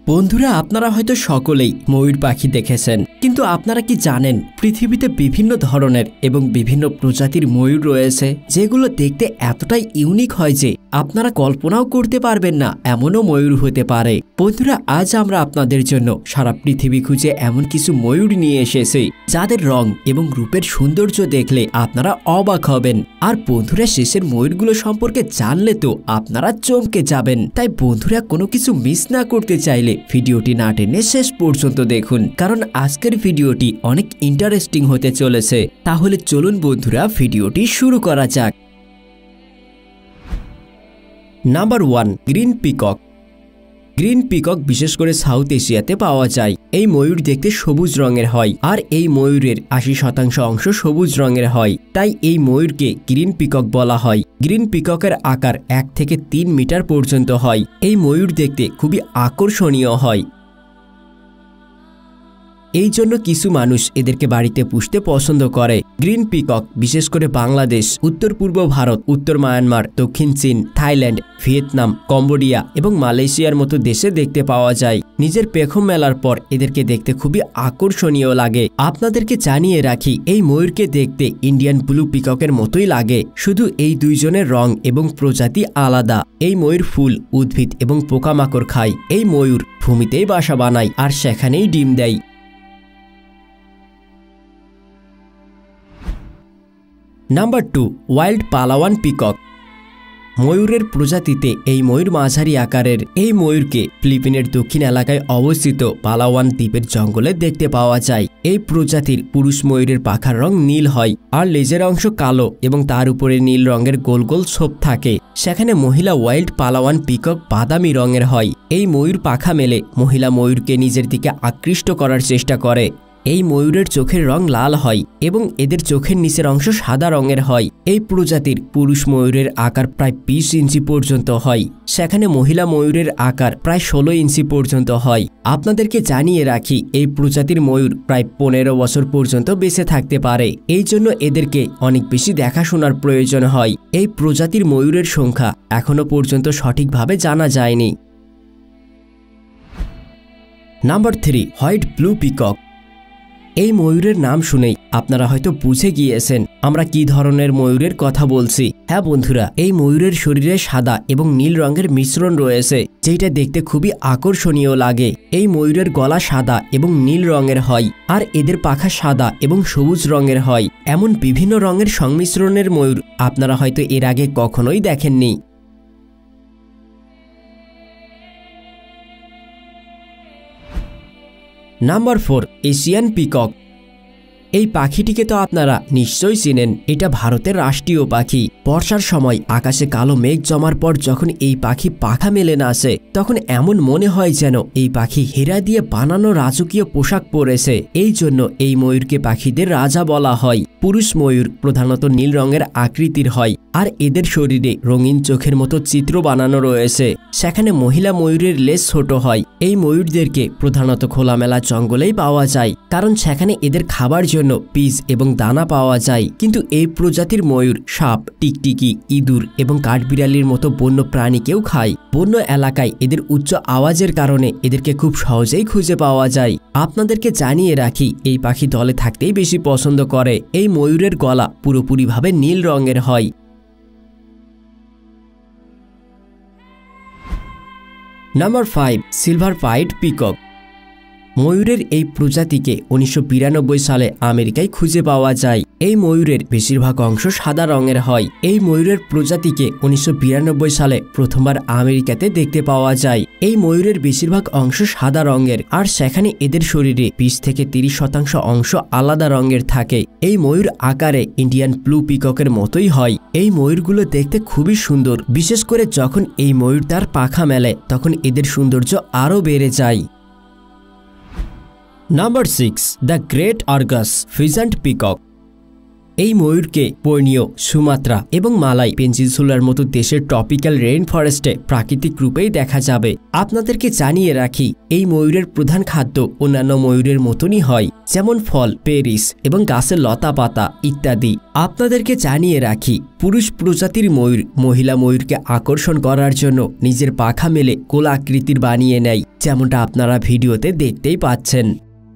বন্ধুরা, আপনারা হয়তো সকলেই ময়ূর পাখি দেখেছেন, কিন্তু আপনারা কি জানেন পৃথিবীতে বিভিন্ন ধরনের এবং বিভিন্ন প্রজাতির ময়ূর রয়েছে, যেগুলো দেখতে এতটাই ইউনিক হয় যে আপনারা কল্পনাও করতে পারবেন না এমনও ময়ূর হতে পারে। বন্ধুরা, আজ আমরা আপনাদের জন্য সারা পৃথিবী খুঁজে এমন কিছু ময়ূর নিয়ে এসেছি যাদের রং এবং রূপের সৌন্দর্য দেখলে আপনারা অবাক হবেন। আর বন্ধুরা, শেষের ময়ূরগুলো সম্পর্কে জানলে তো আপনারা চমকে যাবেন। তাই বন্ধুরা, কোনো কিছু মিস না করতে চাইলে ভিডিওটি না টেনে শেষ পর্যন্ত দেখুন, কারণ আজকের ভিডিওটি অনেক ইন্টারেস্টিং হতে চলেছে। তাহলে চলুন বন্ধুরা, ভিডিওটি শুরু করা যাক। Number 1, green peacock. Green peacock বিশেষ করে সাউথ এশিয়াতে পাওয়া যায়। এই ময়ূর দেখতে সবুজ রঙের হয়, আর এই ময়ূরের 80% অংশ সবুজ রঙের হয়, তাই এই ময়ূরকে গ্রিন পিকক বলা হয়। গ্রিন পিককের আকার 1 থেকে 3 মিটার পর্যন্ত হয়। এই ময়ূর দেখতে খুবই আকর্ষণীয় হয়। এই জন্য কিছু মানুষ এদেরকে বাড়িতে পুষতে পছন্দ করে। গ্রিন পিকক বিশেষ করে বাংলাদেশ, উত্তর পূর্ব ভারত, উত্তর মায়ানমার, দক্ষিণ চীন, থাইল্যান্ড, ভিয়েতনাম, কম্বোডিয়া এবং মালয়েশিয়ার মতো দেশে দেখতে পাওয়া যায়। নিজের পেখম মেলার পর এদেরকে দেখতে খুবই আকর্ষণীয় লাগে। আপনাদেরকে জানিয়ে রাখি, এই ময়ূরকে দেখতে ইন্ডিয়ান ব্লু পিককের মতোই লাগে, শুধু এই দুইজনের রং এবং প্রজাতি আলাদা। এই ময়ূর ফুল, উদ্ভিদ এবং পোকামাকড় খায়। এই ময়ূর ভূমিতেই বাসা বানায় আর সেখানেই ডিম দেয়। Number 2, wild Palawan peacock. ময়ূরের প্রজাতিতে এই ময়ূর মাঝারি আকারের। এই ময়ূরকে ফিলিপিনের দক্ষিণ এলাকায় অবস্থিত পালাওয়ান দ্বীপের জঙ্গলে দেখতে পাওয়া যায়। এই প্রজাতির পুরুষ ময়ূরের পাখার রং নীল হয়, আর লেজের অংশ কালো এবং তার উপরে নীল রঙের গোল গোল ছোপ থাকে। সেখানে মহিলা ওয়াইল্ড পালাওয়ান পিকক বাদামি রঙের হয়। এই ময়ূর পাখা মেলে মহিলা ময়ূরকে নিজের দিকে আকৃষ্ট করার চেষ্টা করে। এই ময়ূরের চোখের রং লাল হয় এবং এদের চোখের নিচের অংশ সাদা রঙের হয়। এই প্রজাতির পুরুষ ময়ূরের আকার প্রায় 20 ইঞ্চি পর্যন্ত হয়, সেখানে মহিলা ময়ূরের আকার প্রায় 16 ইঞ্চি পর্যন্ত হয়। আপনাদেরকে জানিয়ে রাখি, এই প্রজাতির ময়ূর প্রায় 15 বছর পর্যন্ত বেঁচে থাকতে পারে। এই জন্য এদেরকে অনেক বেশি দেখাশোনার প্রয়োজন হয়। এই প্রজাতির ময়ূরের সংখ্যা এখনো পর্যন্ত সঠিকভাবে জানা যায়নি। Number 3, white blue peacock. এই ময়ূরের নাম শুনেই আপনারা হয়তো বুঝে গিয়েছেন আমরা কি ধরনের ময়ূরের কথা বলছি। হ্যাঁ বন্ধুরা, এই ময়ূরের শরীরে সাদা এবং নীল রঙের মিশ্রণ রয়েছে, যেটা দেখতে খুবই আকর্ষণীয় লাগে। এই ময়ূরের গলা সাদা এবং নীল রঙের হয়, আর এদের পাখা সাদা এবং সবুজ রঙের হয়। এমন বিভিন্ন রঙের সংমিশ্রণের ময়ূর আপনারা হয়তো এর আগে কখনোই দেখেননি। Number 4, Asian peacock. এই পাখিটিকে তো আপনারা নিশ্চয়ই চেনেন। এটা ভারতের রাষ্ট্রীয় পাখি। বর্ষার সময় আকাশে কালো মেঘ জমার পর যখন এই পাখি পাখা মেলে নাচে, তখন এমন মনে হয় যেন এই পাখি হীরা দিয়ে বানানো রাজকীয় পোশাক পরেছে। এই জন্য এই ময়ূরকে পাখিদের রাজা বলা হয়। পুরুষ ময়ূর প্রধানত নীল রঙের আকৃতির হয়, আর এদের শরীরে রঙিন চোখের মতো চিত্র বানানো রয়েছে। সেখানে মহিলা ময়ূরের লেজ ছোট হয়। এই ময়ূরদেরকে প্রধানত খোলামেলা জঙ্গলেই পাওয়া যায়, কারণ সেখানে এদের খাবার জন্য বীজ এবং দানা পাওয়া যায়। কিন্তু এই প্রজাতির ময়ূর সাপ, টিকটিকি, ইঁদুর এবং কাঠবিড়ালির মতো বন্য প্রাণীকেও খায়। বন্য এলাকায় এদের উচ্চ আওয়াজের কারণে এদেরকে খুব সহজেই খুঁজে পাওয়া যায়। আপনাদেরকে জানিয়ে রাখি, এই পাখি দলে থাকতেই বেশি পছন্দ করে। এই ময়ূরের গলা পুরোপুরিভাবে নীল রঙের হয়। Number 5, silver pied peacock. ময়ূরের এই প্রজাতিকে 1992 সালে আমেরিকায় খুঁজে পাওয়া যায়। এই ময়ূরের বেশিরভাগ অংশ সাদা রঙের হয়। এই ময়ূরের প্রজাতিকে 1992 সালে প্রথমবার আমেরিকাতে দেখতে পাওয়া যায়। এই ময়ূরের বেশিরভাগ অংশ সাদা রঙের, আর সেখানে এদের শরীরে 20 থেকে 30% অংশ আলাদা রঙের থাকে। এই ময়ূর আকারে ইন্ডিয়ান ব্লু পিককের মতোই হয়। এই ময়ূরগুলো দেখতে খুবই সুন্দর, বিশেষ করে যখন এই ময়ূর তার পাখা মেলে তখন এদের সৌন্দর্য আরও বেড়ে যায়। Number 6, the great argus pheasant peacock. এই ময়ূরকে বর্নিও, সুমাত্রা এবং মালাই পেনিনসুলার মতো দেশের ট্রপিক্যাল রেইন ফরেস্টে প্রাকৃতিক রূপেই দেখা যাবে। আপনাদেরকে জানিয়ে রাখি, এই ময়ূরের প্রধান খাদ্য অন্যান্য ময়ূরের মতনই হয়, যেমন ফল, পেরিস এবং গাছের লতা পাতা ইত্যাদি। আপনাদেরকে জানিয়ে রাখি, পুরুষ প্রজাতির ময়ূর মহিলা ময়ূরকে আকর্ষণ করার জন্য নিজের পাখা মেলে গোল আকৃতির বানিয়ে নেয়, যেমনটা আপনারা ভিডিওতে দেখতেই পাচ্ছেন।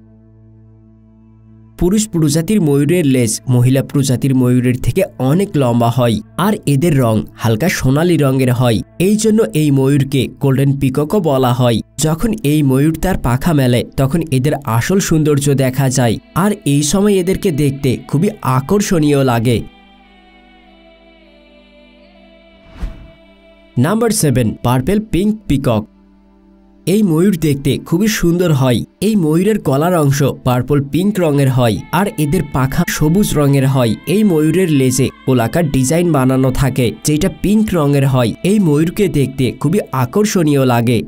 পুরুষ প্রজাতির ময়ূরের লেজ মহিলা প্রজাতির ময়ূরের থেকে অনেক লম্বা হয় আর এদের রং হালকা সোনালী রঙের হয়। এই জন্য এই ময়ূরকে গোল্ডেন পিককও বলা হয়। যখন এই ময়ূর তার পাখা মেলে তখন এদের আসল সৌন্দর্য দেখা যায় আর এই সময় এদেরকে দেখতে খুবই আকর্ষণীয় লাগে। Number 7, purple pink peacock. এই ময়ূর দেখতে খুবই সুন্দর হয়। এই ময়ূরের গলার অংশ পার্পল পিঙ্ক রঙের হয় আর এদের পাখা সবুজ রঙের হয়। এই ময়ূরের লেজে গোলাকার ডিজাইন বানানো থাকে যেটা পিঙ্ক রঙের হয়। এই ময়ূরকে দেখতে খুবই আকর্ষণীয় লাগে।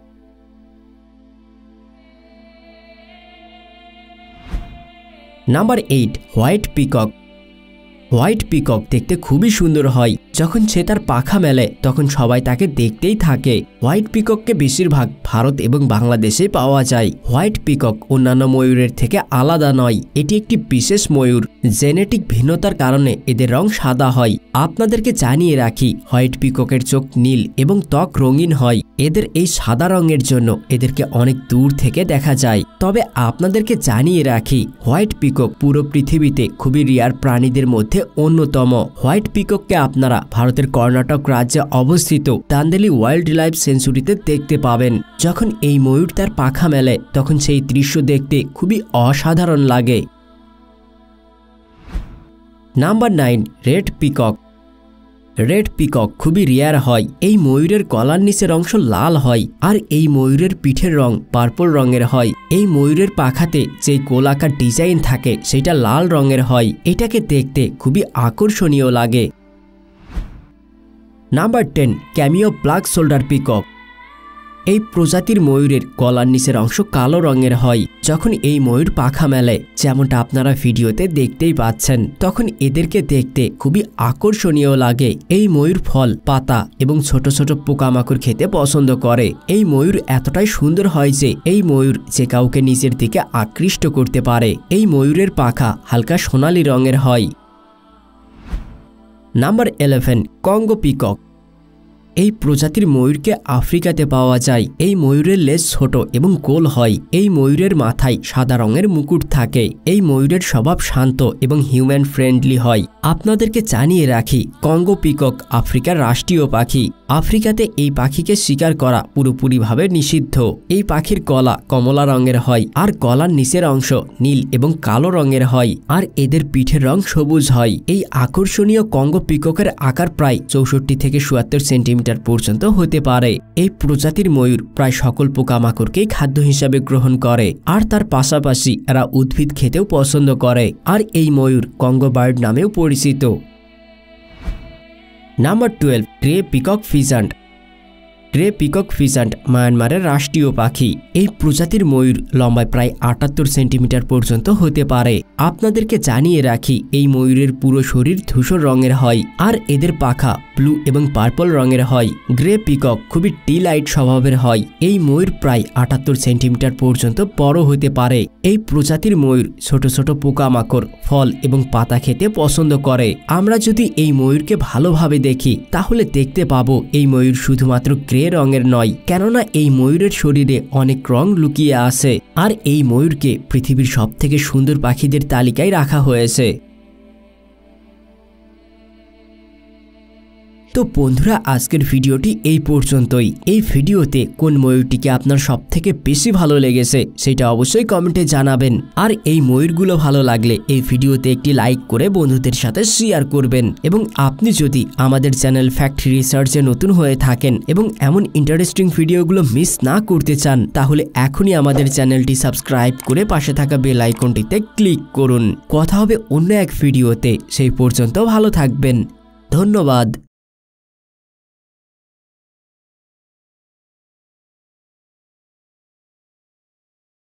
Number 8, white peacock. White peacock দেখতে খুবই সুন্দর হয়। যখন সে তার পাখা মেলে তখন সবাই তাকে দেখতেই থাকে। হোয়াইট পিকককে বেশিরভাগ ভারত এবং বাংলাদেশে পাওয়া যায়। হোয়াইট পিকক অন্যান্য ময়ূরের থেকে আলাদা নয়, এটি একটি বিশেষ ময়ূর। জেনেটিক ভিন্নতার কারণে এদের রং সাদা হয়। আপনাদেরকে জানিয়ে রাখি, হোয়াইট পিককের চোখ নীল এবং ত্বক রঙিন হয়। এদের এই সাদা রঙের জন্য এদেরকে অনেক দূর থেকে দেখা যায়। তবে আপনাদেরকে জানিয়ে রাখি, হোয়াইট পিকক পুরো পৃথিবীতে খুবই রেয়ার প্রাণীদের মধ্যে অন্যতম। হোয়াইট পিকককে আপনারা ভারতের কর্ণাটক রাজ্যে অবস্থিত দান্দেলি ওয়াইল্ড লাইফ সেঞ্চুরিতে দেখতে পাবেন। যখন এই ময়ূর তার পাখা মেলে তখন সেই দৃশ্য দেখতে খুবই অসাধারণ লাগে। Number 9, red peacock. Red peacock খুবই রেয়ার হয়। এই ময়ূরের গলার নিচের অংশ লাল হয় আর এই ময়ূরের পিঠের রং পার্পল রঙের হয়। এই ময়ূরের পাখাতে যে গোলাকার ডিজাইন থাকে সেটা লাল রঙের হয়। এটাকে দেখতে খুবই আকর্ষণীয় লাগে। Number 10, cameo black shoulder peacock. এই প্রজাতির ময়ূরের গলার নিচের অংশ কালো রঙের হয়। যখন এই ময়ূর পাখা মেলে, যেমনটা আপনারা ভিডিওতে দেখতেই পাচ্ছেন, তখন এদেরকে দেখতে খুবই আকর্ষণীয় লাগে। এই ময়ূর ফল, পাতা এবং ছোট ছোট পোকামাকড় খেতে পছন্দ করে। এই ময়ূর এতটাই সুন্দর হয় যে এই ময়ূর যে কাউকে নিজের দিকে আকৃষ্ট করতে পারে। এই ময়ূরের পাখা হালকা সোনালী রঙের হয়। Number 11, Congo peacock. এই প্রজাতির ময়ূরকে আফ্রিকাতে পাওয়া যায়। এই ময়ূরের লেজ ছোট এবং গোল হয়। এই ময়ূরের মাথায় সাদা রঙের মুকুট থাকে। এই ময়ূরের স্বভাব শান্ত এবং হিউম্যান ফ্রেন্ডলি হয়। আপনাদেরকে জানিয়ে রাখি, কঙ্গো পিকক আফ্রিকার রাষ্ট্রীয় পাখি। আফ্রিকাতে এই পাখিকে শিকার করা পুরোপুরিভাবে নিষিদ্ধ। এই পাখির গলা কমলা রঙের হয় আর গলার নিচের অংশ নীল এবং কালো রঙের হয় আর এদের পিঠের রং সবুজ হয়। এই আকর্ষণীয় কঙ্গো পিককের আকার প্রায় 64 থেকে 77 সেন্টিমিটার পর্যন্ত হতে পারে। এই প্রজাতির ময়ূর প্রায় সকল পোকামাকড়কেই খাদ্য হিসাবে গ্রহণ করে আর তার পাশাপাশি এরা উদ্ভিদ খেতেও পছন্দ করে আর এই ময়ূর কঙ্গো বার্ড নামেও পরিচিত। Number 12, grey peacock pheasant. Grey peacock pheasant মায়ানমারের রাষ্ট্রীয় পাখি। এই প্রজাতির ময়ূর লম্বায় প্রায় 78 সেন্টিমিটার পর্যন্ত হতে পারে। আপনাদেরকে জানিয়ে রাখি, এই ময়ূরের পুরো শরীর ধূসর রঙের হয় আর এদের পাখা ব্লু এবং পার্পল রঙের হয়। গ্রে পিকক খুবই টি-লাইট স্বভাবের হয়। এই ময়ূর প্রায় 78 সেন্টিমিটার পর্যন্ত বড় হতে পারে। এই প্রজাতির ময়ূর ছোট ছোট পোকামাকড়, ফল এবং পাতা খেতে পছন্দ করে। আমরা যদি এই ময়ূরকে ভালোভাবে দেখি তাহলে দেখতে পাবো এই ময়ূর শুধুমাত্র গ্রে রঙের নয়, কেননা এই ময়ূরের শরীরে অনেক রং লুকিয়ে আছে আর এই ময়ূরকে পৃথিবীর সবথেকে সুন্দর পাখিদের তালিকায় রাখা হয়েছে। তো বন্ধুরা, আজকের ভিডিওটি এই পর্যন্তই। এই ভিডিওতে কোন ময়ূরটিকে আপনার সবথেকে বেশি ভালো লেগেছে সেটা অবশ্যই কমেন্টে জানাবেন। আর এই ময়ূরগুলো ভালো লাগলে এই ভিডিওতে একটি লাইক করে বন্ধুদের সাথে শেয়ার করবেন। এবং আপনি যদি আমাদের চ্যানেল ফ্যাক্ট রিসার্চে নতুন হয়ে থাকেন এবং এমন ইন্টারেস্টিং ভিডিওগুলো মিস না করতে চান, তাহলে এখনই আমাদের চ্যানেলটি সাবস্ক্রাইব করে পাশে থাকা বেল আইকনটিতে ক্লিক করুন। কথা হবে অন্য এক ভিডিওতে। সেই পর্যন্ত ভালো থাকবেন। ধন্যবাদ।